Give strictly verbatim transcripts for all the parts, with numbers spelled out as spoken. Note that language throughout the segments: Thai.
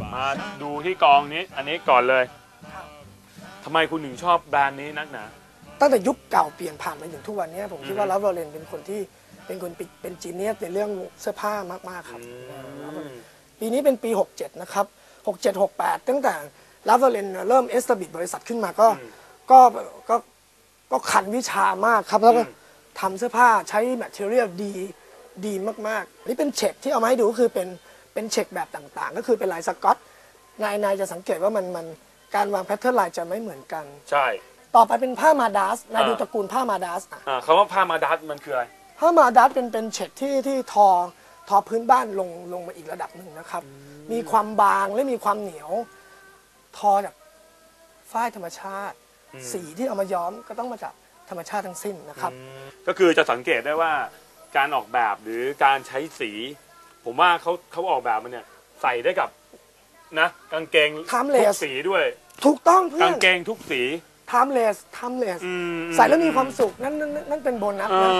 มาดูที่กองนี้อันนี้ก่อนเลยทำไมคุณถึงชอบแบรนด์นี้นักหนาตั้งแต่ยุคเก่าเปลี่ยนผ่านมาถึงทุกวันนี้ผมคิดว่าลัฟลอเรนเป็นคนที่เป็นคนเป็นจีเนียสในเรื่องเสื้อผ้ามากๆครับปีนี้เป็นปีหกเจ็ดนะครับหกเจ็ด หกแปดตั้งแต่ลัฟลอเรนเริ่มเอสตาบิดบริษัทขึ้นมาก็ก็ก็ก็ขันวิชามากครับแล้วก็ทำเสื้อผ้าใช้แมทเทอเรียลดีดีมากๆนี่เป็นเช็คที่เอามาให้ดูก็คือเป็นเป็นเช็คแบบต่างๆก็คือเป็นลายสก๊อตนายนายจะสังเกตว่ามันมันการวางแพทเทิร์นลายจะไม่เหมือนกันใช่ต่อไปเป็นผ้ามาดัสนายดูตระกูลผ้ามาดัสอ่าคำว่าผ้ามาดัสมันคืออะไรผ้ามาดัสเป็นเป็นเช็คที่ที่ทอทอพื้นบ้านลงลงมาอีกระดับหนึ่งนะครับมีความบางและมีความเหนียวทอจากฝ้ายธรรมชาติสีที่เอามาย้อมก็ต้องมาจากธรรมชาติทั้งสิ้นนะครับก็คือจะสังเกตได้ว่าการออกแบบหรือการใช้สีผมว่าเขาเขาออกแบบมันเนี่ยใส่ได้กับนะกางเกงทุกสีด้วยถูกต้องเพื่อนกางเกงทุกสีทำเลสทำเลสใส่แล้วมีความสุขนั่นนั่นนั่นเป็นโบนัสนะ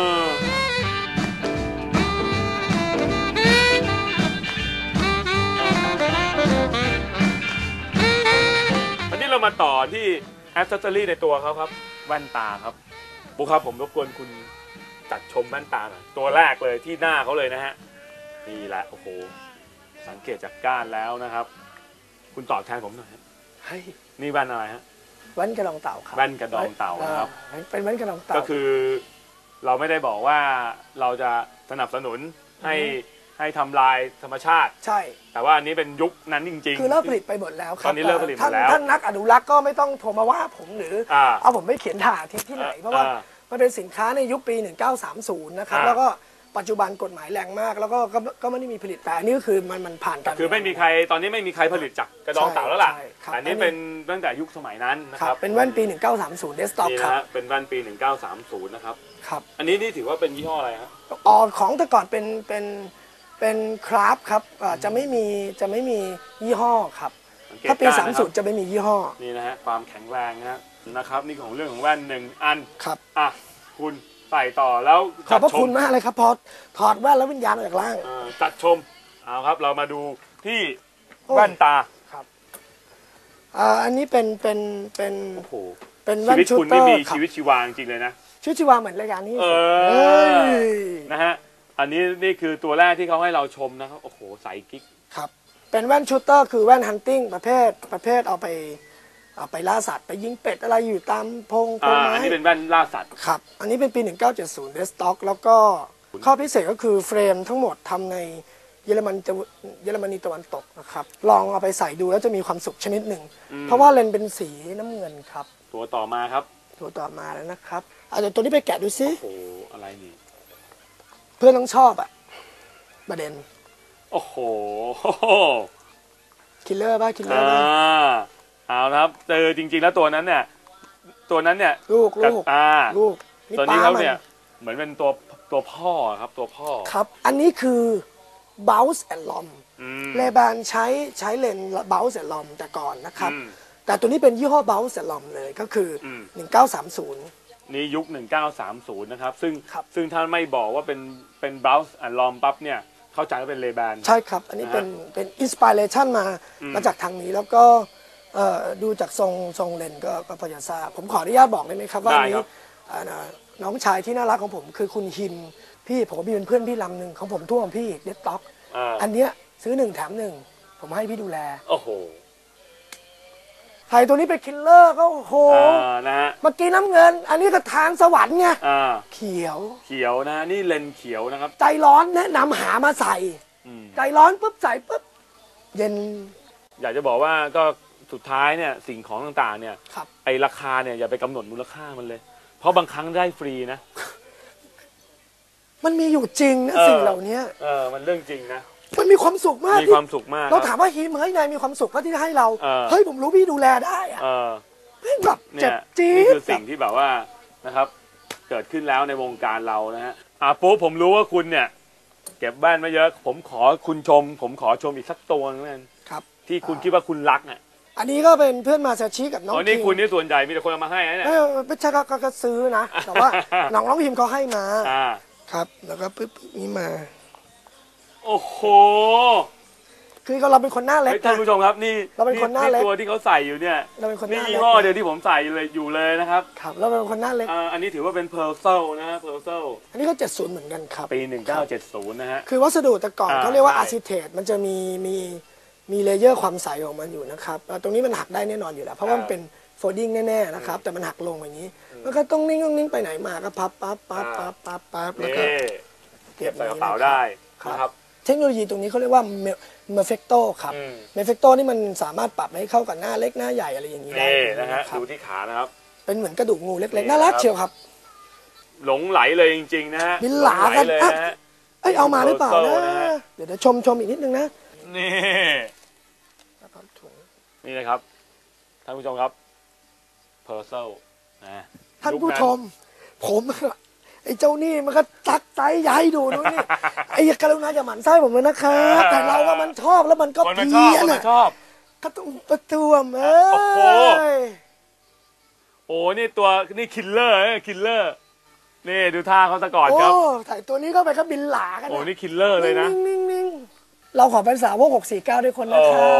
อันนี้เรามาต่อที่แอคเซสซอรี่ในตัวเขาครับแว่นตาครับบุ๊คครับผมรบกวนคุณจัดชมแว่นตาหน่อยตัวแรกเลยที่หน้าเขาเลยนะฮะนี่แหละโอ้โหสังเกตจากก้านแล้วนะครับคุณตอบแทนผมหน่อยเฮ้ยนี่แว่นอะไรฮะแว่นกระดองเต่าครับแว่นกระดองเต่าครับเป็นแว่นกระดองเต่าก็คือเราไม่ได้บอกว่าเราจะสนับสนุนให้ให้ทำลายธรรมชาติใช่แต่ว่าอันนี้เป็นยุคนั้นจริงๆคือเลิกผลิตไปหมดแล้วครับตอนนี้เลิกผลิตหมดแล้วท่านนักอนุรักษ์ก็ไม่ต้องโทรมาว่าผมหรือเอาผมไม่เขียนถ่าที่ที่ไหนเพราะว่ามันเป็นสินค้าในยุคปีหนึ่งเก้าสามศูนย์นะครับแล้วก็ปัจจุบันกฎหมายแรงมากแล้วก็ก็ไม่ได้มีผลิตแต่อันนี้ก็คือมันมันผ่านกันคือไม่มีใครตอนนี้ไม่มีใครผลิตจากกระดองเต่าแล้วล่ะอันนี้เป็นตั้งแต่ยุคสมัยนั้นนะครับเป็นแว่นปีหนึ่งเก้าสามศูนย์เดสก์ท็อปครับเป็นแว่นปีหนึ่งเก้าสามศูนย์นะครับครับอันนี้นี่ถือว่าเป็นยี่ห้ออะไรครับอ๋อของแต่ก่อนเป็นเป็นเป็นคราฟครับจะไม่มีจะไม่มียี่ห้อครับถ้าปีสามสิบจะไม่มียี่ห้อนี่นะฮะความแข็งแรงนะนะครับนี่ของเรื่องของแว่นหนึ่งอันครับอ่ะคุณใส่ต่อแล้วขอบพระคุณมากเลยครับพอถอดแว่นแล้ววิญญาณออกจากร่างจัดชมเอาครับเรามาดูที่แว่นตาครับอันนี้เป็นเป็นเป็นโอ้โหเป็นแว่นชุดคุณนี่มีชีวิตชีวาจริงเลยนะชีวิตชีวาเหมือนรายการนี้นะฮะอันนี้นี่คือตัวแรกที่เขาให้เราชมนะครับโอ้โหใสกิ๊กครับเป็นแว่นชูตเตอร์คือแว่นฮันติ้งประเภทประเภทเอาไปเอาไปล่าสัตว์ไปยิงเป็ดอะไรอยู่ตามพงพงไม้อันนี้เป็นแว่นล่าสัตว์ครับอันนี้เป็นปีหนึ่งเก้าเจ็ดศูนย์เดสต็อกแล้วก็ข้อพิเศษก็คือเฟรมทั้งหมดทำในเยอรมันเยอรมนีตะวันตกนะครับลองเอาไปใส่ดูแล้วจะมีความสุขชนิดหนึ่งเพราะว่าเลนเป็นสีน้ำเงินครับตัวต่อมาครับตัวต่อมาแล้วนะครับเอาเดี๋ยวตัวนี้ไปแกะดูซิโอ้โหอะไรนี่เพื่อนต้องชอบอ่ะประเด็นโอ้โหคิลเลอร์ป่ะคิลเลอร์ป่ะเอาครับเจอจริงๆแล้วตัวนั้นเนี่ยตัวนั้นเนี่ยลูกลูกลูกตัวนี้เขาเนี่ยเหมือนเป็นตัวตัวพ่อครับตัวพ่อครับอันนี้คือ Bounce and Lom เลบานใช้ใช้เลน Bounce and Lom แต่ก่อนนะครับแต่ตัวนี้เป็นยี่ห้อ Bounce and Lom เลยก็คือหนึ่งเก้าสามศูนย์นี่ยุคหนึ่งเก้าสามศูนย์นะครับซึ่งซึ่งท่านไม่บอกว่าเป็นเป็น Bounce and Lom ปั๊บเนี่ยเข้าใจว่าเป็นเลบานใช่ครับอันนี้เป็นเป็นอินสปิเรชันมามาจากทางนี้แล้วก็ดูจากทรงทรงเลนก็ก็พอจะทราบผมขออนุญาตบอกได้ไหมครับว่านี้น้องชายที่น่ารักของผมคือคุณฮิมพี่ผมมีเป็นเพื่อนพี่ลำหนึ่งของผมทั่วของพี่เดสต็อกอันเนี้ยซื้อหนึ่งแถมหนึ่งผมให้พี่ดูแลโอ้โหใส่ตัวนี้ไปคิลเลอร์ก็โอ้โหนะฮะเมื่อกี้น้ำเงินอันนี้ก็ทางสวรรค์ไงเขียวเขียวนะนี่เลนเขียวนะครับใจร้อนแนะนำหามาใส่ใจร้อนปุ๊บใส่ปุ๊บเย็นอยากจะบอกว่าก็สุดท้ายเนี่ยสิ่งของต่างๆเนี่ยไอราคาเนี่ยอย่าไปกำหนดมูลค่ามันเลยเพราะบางครั้งได้ฟรีนะมันมีอยู่จริงนะสิ่งเหล่านี้เออมันเรื่องจริงนะมันมีความสุขมากมีความสุขมากเราถามว่าฮิมเฮ้ยนายมีความสุขเพราะที่ให้เราเฮ้ยผมรู้พี่ดูแลได้อะแบบเจ็บจี๊ดนี่คือสิ่งที่แบบว่านะครับเกิดขึ้นแล้วในวงการเรานะฮะอ่ะปุ๊บผมรู้ว่าคุณเนี่ยเก็บแว่นมาเยอะผมขอคุณชมผมขอชมอีกสักตัวนึงครับที่คุณคิดว่าคุณรักอ่ะอันนี้ก็เป็นเพื่อนมาซาชิกับน้องคิมอ๋อนี่คุณนี่ส่วนใหญ่มีแต่คนเอามาให้เนี่ยไม่ใช่ก็ซื้อนะแต่ว่าน้องน้องพิมเขาให้มาครับแล้วก็ปึ๊บนี้มาโอ้โหคือเราเป็นคนหน้าเล็กเฮ้ยท่านผู้ชมครับนี่เราเป็นคนหน้าเล็กตัวที่เขาใส่อยู่เนี่ยเราเป็นคนหนี่น้ายี่เล็กห้อเดียวที่ผมใส่เลยอยู่เลยนะครับครับเราเป็นคนหน้าเล็กอ่าอันนี้ถือว่าเป็นเพอร์เซลนะฮะเพอร์เซลอันนี้ก็เจ็ดสิบเหมือนกันครับปีหนึ่งเก้าเจ็ดศูนย์นะฮะคือวัสดุแต่ก่อนอ่าเขาเรียกว่าใช่อะซิเทตมันจะมีมีมีเลเยอร์ความใสของมันอยู่นะครับอ่าตรงนี้มันหักได้แน่นอนอยู่แล้วเพราะว่ามันเป็นโฟลดิ้งแน่ๆนะครับแต่มันหักลงอย่างนี้มันก็ต้องนิ่งต้องนิ่งไปไหนมาก็พับปั๊บปั๊บปั๊บปั๊บปั๊บแล้วนี่ก็เก็บใส่กระเป๋าได้ครับนะครับเทคโนโลยีตรงนี้เขาเรียกว่าเมฟเฟกโตครับอืมเมฟเฟกโตนี่มันสามารถปรับให้เข้ากับหน้าเล็กหน้าใหญ่อะไรอย่างนี้ได้นี่นะฮะครับดูที่ขานะครับเป็นเหมือนกระดูกงูเล็กนี่ๆน่ารักครับเชียวครับหลงไหลเลยจริงๆนะฮะบินหลากันงเลยอ่ะนะฮะเอ้ยเอามาหรือเปล่าโซนะนะฮะเดี๋ยวเดี๋ยวชมชมอีกนิดนึงนะนี่ นี่นะครับท่านผู้ชมครับเพอร์เซลนะท่านผู้ชม ผมไอ้เจ้านี่มันก็ตักใจใหญ่ดูดูนี่ ไอ้กรุณาอย่าหมั่นไส้ผมเลยนะครับแต่เราว่ามันชอบแล้วมันก็คนมันเพี้ชอบยคนนมัอะนชอบก็ต้องประตูมเอ้โอ้โหยโอ้นี่ตัวนี่คิลเลอร์คิลเลอร์นี่ดูท่าเขาซะก่อนโอ้ครับถ่ายตัวนี้เข้าไปก็บินหลากันโอ้นี่คิลเลอร์เลยนะนิ่งๆนิ่งๆเราขอเป็นสาวกหกสี่เก้าด้วยคนนะโอ้ครับ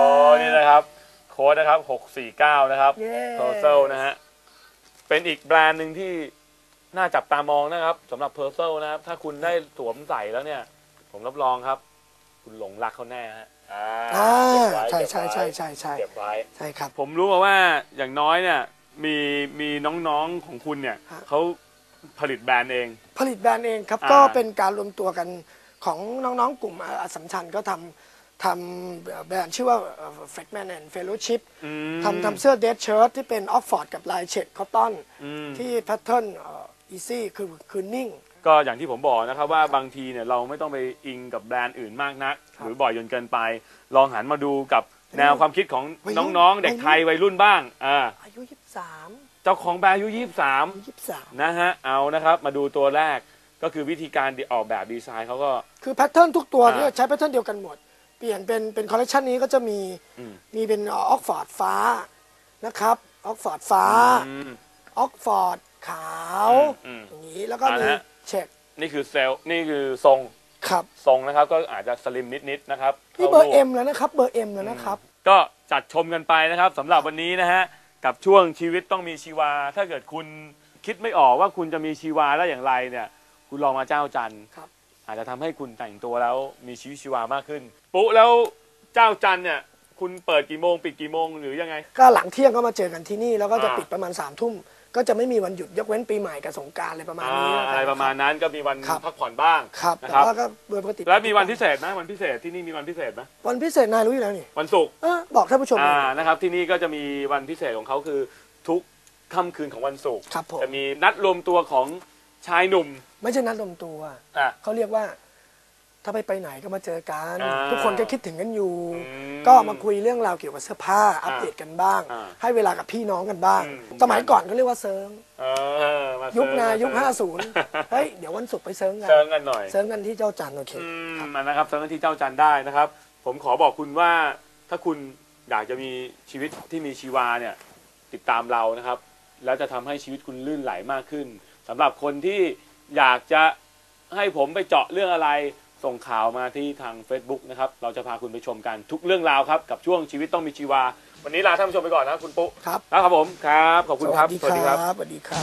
นี่นะครับโค้ดนะครับหกสี่เก้านะครับเย้เพอร์เซลนะฮะเป็นอีกแบรนด์หนึ่งที่น่าจับตามองนะครับสำหรับเพอร์เซลนะครับถ้าคุณได้สวมใส่แล้วเนี่ย ผมรับรองครับ คุณหลงรักเขาแน่ฮะอ่าอ่าเก็บไว้ใช่เก็บใช่ไว้ใช่ใช่ใช่เก็บไว้ใช่ครับผมรู้มาว่าอย่างน้อยเนี่ยมีมีน้องๆของคุณเนี่ยฮะเขาผลิตแบรนด์เองผลิตแบรนด์เองครับอ่าก็เป็นการรวมตัวกันของน้องๆกลุ่มอสสัมชัญก็ทำทำแบรนด์ชื่อว่า Freshman and Fellowship อืมทำทำเสื้อเดดเชิ้ตที่เป็นออกฟอร์ดกับลายเช็ดคอตตอนอืมที่แพทเทิร์นอีซี่คือคือนิ่งก็อย่างที่ผมบอกนะครับว่าบางทีเนี่ยเราไม่ต้องไปอิงกับแบรนด์อื่นมากนักครับหรือบ่อยจนเกินไป ลองหันมาดูกับแนวความคิดของวัยรุ่นน้องๆ เด็กไทยวัยรุ่นบ้างอ่าอายุยี่สิบสามเจ้าของแบรนด์อายุยี่สิบสามยี่สิบสามนะฮะเอานะครับมาดูตัวแรกก็คือวิธีการออกแบบดีไซน์เขาก็คือแพทเทิร์นทุกตัวอ่าเนี่ยใช้แพทเทิร์นเดียวกันหมด เปลี่ยนเป็นเป็นคอลเลคชันนี้ก็จะมีอืมมีเป็นออกฟอร์ดฟ้านะครับออกฟอร์ดฟ้าอืมออกฟอร์ดขาวอืมอย่างนี้แล้วก็อ่ามีฮะเช็คนี่คือเซลล์นี่คือทรงครับทรงนะครับก็อาจจะสลิมนิดๆนะครับนี่เบอร์ข้าเอ็รูปมแล้วนะครับเบอร์เอ็มแล้วนะครับก็จัดชมกันไปนะครับสำหรับวันนี้นะฮะกับช่วงชีวิตต้องมีชีวา ถ้าเกิดคุณคิดไม่ออกว่าคุณจะมีชีวาได้อย่างไรเนี่ยคุณลองมาเจ้าจันทร์ครับอาจจะทำให้คุณแต่งตัวแล้วมีชีวิตชีวามากขึ้นปุ๊แล้วเจ้าจันทร์เนี่ยคุณเปิดกี่โมงปิดกี่โมงหรือยังไงก็หลังเที่ยงก็มาเจอกันที่นี่แล้วก็จะอ่าปิดประมาณสามทุ่มก็จะไม่มีวันหยุดยกเว้นปีใหม่กับสงกรารอะไรประมาณอ่านี้อะไรประมาณนั้นก็มีวันครับพักผ่อนบ้างครับนะแต่ครับว่าก็โดยปกติแล้วมีวันพิเศษไหมวันพิเศษที่นี่มีวันพิเศษไหมวันพิเศษนายรู้อยู่แล้วนี่วันศุกร์เออบอกท่านผู้ชมอ่านะครับที่นี่ก็จะมีวันพิเศษของเขาคือทุกค่ำคืนของวันศุกร์ครับผมจะมีนัดรวมตัวของชายหนุ่มไม่ใช่นัดรวมตัวอ่ะเขาเรียกว่า ถ้าไปไปไหนก็มาเจอกันอ่าทุกคนก็คิดถึงกันอยู่อืมก็มาคุยเรื่องราวเกี่ยวกับเสื้อผ้าอัปเดตกันบ้างอ่าให้เวลากับพี่น้องกันบ้างอืมสมัยก่อนก็เรียกว่าเซิร์งเออมาเซิร์ฟยุคนามายุคเซิร์ฟห้าสิบเฮ้ยเดี๋ยววันศุกร์ไปเซิร์งกันเซิร์ฟกันหน่อยเซิร์งกันที่เจ้าจันทร์โอเคอืมอันนะครับเซิร์ฟที่เจ้าจันทร์ได้นะครับ ผมขอบอกคุณว่าถ้าคุณอยากจะมีชีวิตที่มีชีวาเนี่ยติดตามเรานะครับ แล้วจะทำให้ชีวิตคุณลื่นไหลมากขึ้นสำหรับคนที่อยากจะให้ผมไปเจาะเรื่องอะไรส่งข่าวมาที่ทาง Facebook นะครับเราจะพาคุณไปชมกันทุกเรื่องราวครับกับช่วงชีวิตต้องมีชีวา วันนี้ลาท่านผู้ชมไปก่อนนะคุณปุ๊ครับนะครับผมครับขอบคุณครับสวัสดีครับสวัสดีครับ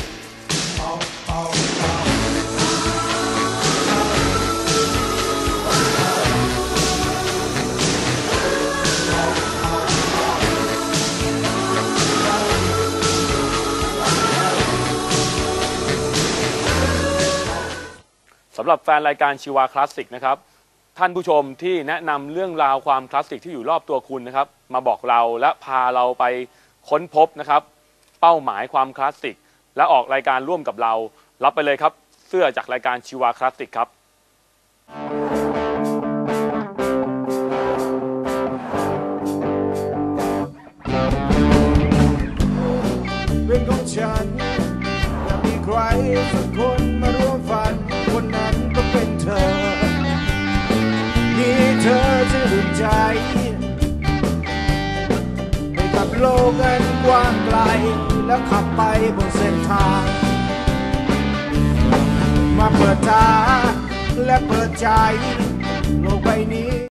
สำหรับแฟนรายการชีวาคลาสสิกนะครับท่านผู้ชมที่แนะนำเรื่องราวความคลาสสิกที่อยู่รอบตัวคุณนะครับมาบอกเราและพาเราไปค้นพบนะครับเป้าหมายความคลาสสิกและออกรายการร่วมกับเรารับไปเลยครับเสื้อจากรายการชีวาคลาสสิกครับเป็นของฉันอยากมีใครสักคนมาร่วมฝันคนนั้นก็เป็นเธอมีเธอจะอุ่นใจไปกับโลกอันกว้างไกลแล้วขับไปบนเส้นทาง มาเปิดตาและเปิดใจโลกใบนี้